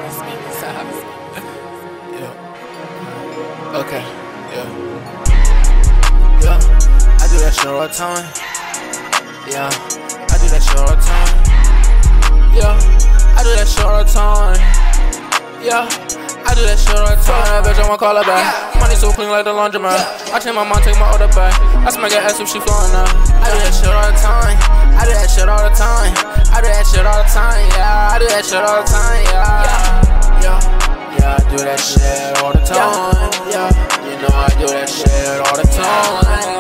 Yeah. Okay. Yeah. Yeah. I do that shit all the time. Yeah. I do that shit all the time. Yeah. I do that shit all the time. Yeah. I do that shit all the time. That bitch, I won't call her back. Money so clean like the laundromat. I change my mind, take my order back. I smack her ass if she flowing out. I do that shit all the time. I do that shit all the time. I do that shit all the time. Yeah. I do that shit all the time. Yeah. Yeah. Yeah. I do that shit all the time. Yeah. You know I do that shit all the time.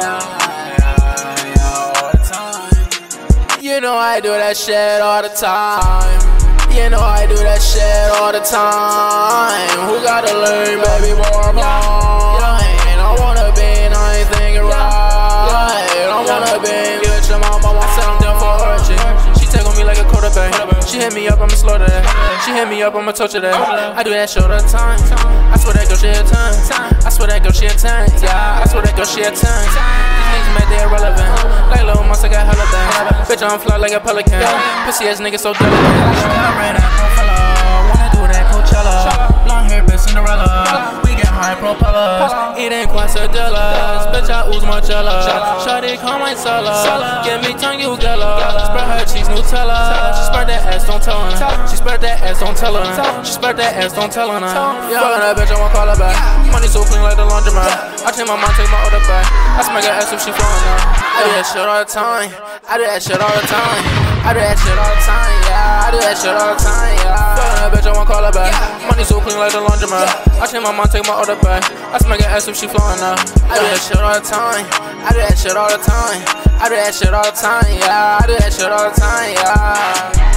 All the time. You know I do that shit all the time. You know I do that shit all the time. Who gotta learn, baby, more blind? I wanna be nice, think it right. I wanna be good, your mama. I said I'm down for her shit. She take on me like a quarterback. She hit me up, I'ma slow to that. She hit me up, I'ma touch her that. I do that shit all the time. I swear that girl, she a 10. I swear that girl, she a 10. Yeah, I swear that girl, she a 10. These niggas mad, they irrelevant. Like Lil Monster got hella bang. Bitch, I'm fly like a pelican. Pussy ass nigga so delicate. Blonde hair, bitch, Cinderella. We get high propellers, eating quesadillas. Bitch, I ooze Margiela. Shawty, call my cellar. Give me tongue, you gala. Spread her cheese, Nutella. She spread that ass, don't tell her. She spread that ass, don't tell her. She spread that ass, don't tell her. Yeah, fucking that bitch, I won't call her back. Money so clean like the laundromat. I change my mind, take my order back. I smack her ass if she flowing out. I do that shit all the time. I do that shit all the time. I do that shit all the time. Yeah, I do that shit all the time. Yeah, fucking that bitch, I won't call her back. Money so clean like the laundromat. I change my mind, take my order back. I smack her ass if she flowing out. I do that shit all the time. I do that shit all the time. I do that shit all the time. Yeah, I do that shit all the time. Yeah.